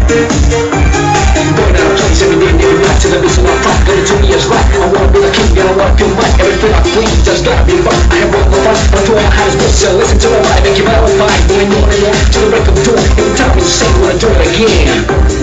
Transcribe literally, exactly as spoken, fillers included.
Going out of place every day, every night till the beats in my front. Let it to me as right. I wanna be the king, and I wanna feel right. Everything I please, just gotta be right. I have one more fun, but to all my highest books, so listen to my vibe and keep it on fire. Going on and on till the break of dawn. Every time you say, wanna do it again.